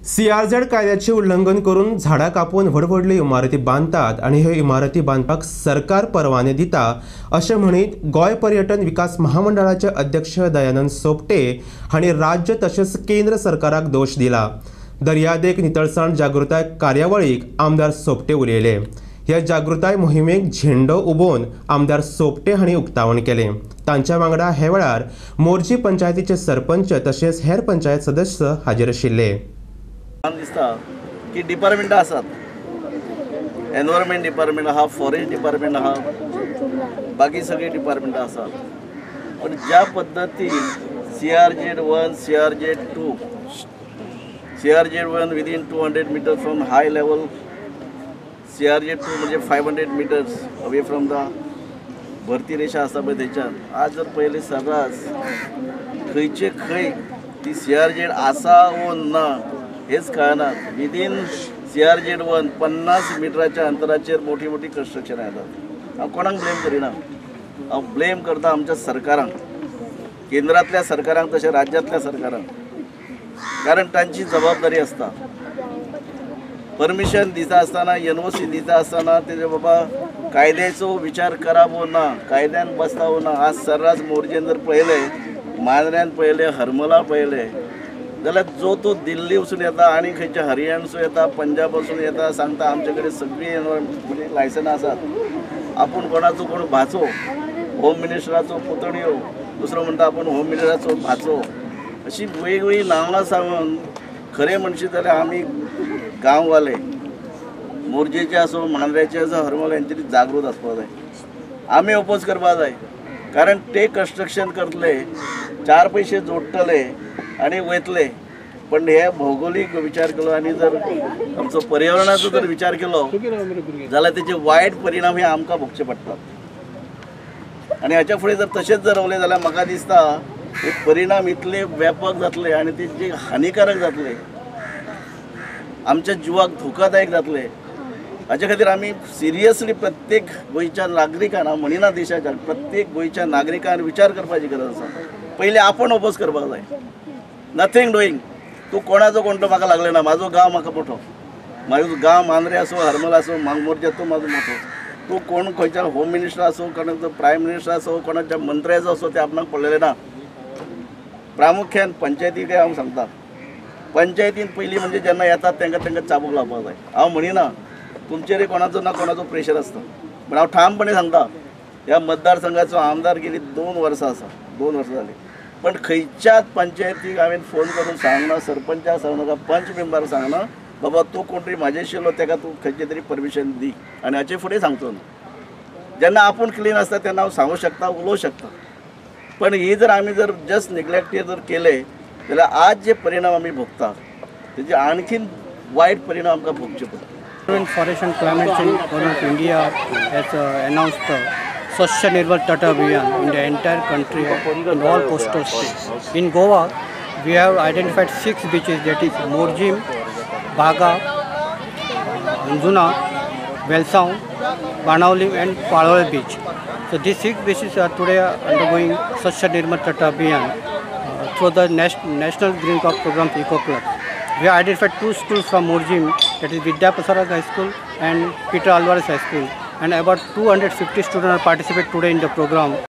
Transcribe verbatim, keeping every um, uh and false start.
C R Z कायद्याचे उल्लंघन करून झाडां कापून व्हडव्हडल्यो इमारती बांधतात आणि ह्यो इमारती बांधपाक सरकार परवाने दिता अशें म्हणीत गोंय पर्यटन विकास महामंडळाचे अध्यक्ष दयानंद सोपटे हांणी राज्य तशेंच केंद्र सरकाराक दोश दिला। दर्यादेग नितळसाण जागृताय कार्यावळीक आमदार सोपटे उलयले। ह्या जागृताय मोहिमेक झेंडो उबोवन आमदार सोपटे हांणी उक्तावण केलें। तांच्या वांगडा हे वेळार मोर्जी पंचायतीचे सरपंच तशेंच हेर पंचायत सदस्य हाजीर आशिल्ले। दिसता की डिपार्टमेंट आसात, एनवायरमेंट डिपार्टमेंट आहा, फॉरेस्ट डिपार्टमेंट आहा, बाकी सगळी डिपार्टमेंट आसात, पण ज्या पद्धतीन C R Z one C R Z two C R Z one within two hundred metre from high level, C R Z two म्हणजे five hundred metres away from the भरती रेषा आसा पळय थंयच्यान आज जर पयले सर्रास खंयचे खंय ती सी आर झेड आसा वो ना हेच कळना। Within C R Z one पन्नास मिटराच्या अंतराचेर मोठी मोठी कन्स्ट्रक्शनां येतात। हांव कोणाक ब्लेम करिना, हांव ब्लेम करता आमच्या सरकारांक, केंद्रांतल्या सरकारांक तशें राज्यांतल्या सरकारांक, कारण तांची जबाबदारी आसता। परमिशन दिता आसतना, एन ओ सी दिता आसतना तेजे बाबा कायद्याचो विचार करप वो ना, कायद्यान बसता वो ना। आज सर्रास मोर्जेन जर पळयले, मांद्र्यान पळयले, हरमला पळयले जाल्यार जो तो दिल्ली वचून येता आणि खंयच्या हरियाणासून येता, पंजाब वचून येता, सांगता आमचे कडेन सगळी म्हणजे लायसनां आसात। आपूण कोणाचो कोण भाचो, होम मिनिस्टराचो पुतण्यो, दुसरो म्हणटा आपूण होम मिनिस्टराचो भाचो, अशी वेगवेगळी नांवां सांगून खरें म्हणशी जाल्यार आमी गांववाले मोर्जेचे आसूं, मांद्र्याचे आसूं, हरमल यांची जागृत आसपाक जाय। आमी ओपोज करपाक जाय, कारण ते कन्स्ट्रक्शन करतले, चार पयशे जोडटले आणि वयतले, पण हे भौगोलिक विचार केलो आणि जर आमचो पर्यावरणाचो जर विचार केलो जाल्यार तेचे वायट परिणाम हे आमकां भोगचे पडटात। आणि हाच्या फुडें जर तशेंच जर रावले जाल्यार म्हाका दिसता हे परिणाम इतले व्यापक जातले आणि ते हानिकारक जातले, आमच्या जिवाक धोकादायक जातले। हाचे खातीर आमी सिरियसली प्रत्येक गोंयच्या नागरिकान, हांव म्हणिना देशाच्या, प्रत्येक गोंयच्या नागरिकान विचार करपाची गरज आसा। पयलीं आपण ओपोज करपाक जाय, नथिंग डुईंग। तूं कोणाचो कोण तो म्हाका लागले ना, म्हाजो गांव म्हाका मोठो, म्हाजो गांव मांद्रे आसूं, हरमल आसूं, मोर्जे तूं म्हाजो मोठो, तूं कोण खंयच्या होम मिनिस्टर आसूं, कोणाचो प्रायम मिनिस्टर आसूं, कोणाच्या मंत्र्याचो आसूं, ते आपणाक पडलेले ना। प्रामुख्यान पंचायतीक हांव सांगता, पंचायतीन पयलीं म्हणजे जेन्ना येतात तांकां तांकां चाबूक लावपाक जाय। हांव म्हणिना तुमचेर कोणाचो ना कोणाचो प्रेशर आसता, पण हांव ठामपणे सांगता ह्या मतदारसंघाचो आमदार गेली दोन वर्सां आसा, दोन वर्सां जाली, पण खंयच्याच पंचायतीक हांवें फोन करून सांगना, सरपंचाक सांगना, पंच मेंबराक सांगना बाबा तूं कोण तरी म्हाजे आशिल्लो ताका तूं खंयचे तरी परमिशन दी, आनी हाचे फुडें सांगचो ना। जेन्ना आपूण क्लीन आसता तेन्ना हांव सांगूं शकता, उलोवं शकता, पण ही जर आमी जर जस्ट निग्लेक्टेड जर केले जाल्यार आज जे परिणाम आमी भोगता तेजे आणखीन वायट परिणाम आमकां भोगचे पडटा। Forest and Climate Change Government of India has uh, announced the Swachh Nirbhar Tata Abhiyan in the entire country, in all coastal states. In Goa, we have identified six beaches, that is Morjim, Baga, Anjuna, Velsound, Banavali and Palwal beach. So these six beaches are today undergoing Swachh Nirbhar Tata Abhiyan uh, through the National Green Park Program Eco Club. We have identified two schools from Morjim, that is Vidya Prasarag High School and Peter Alvarez High School, and about two hundred fifty students participate today in the program.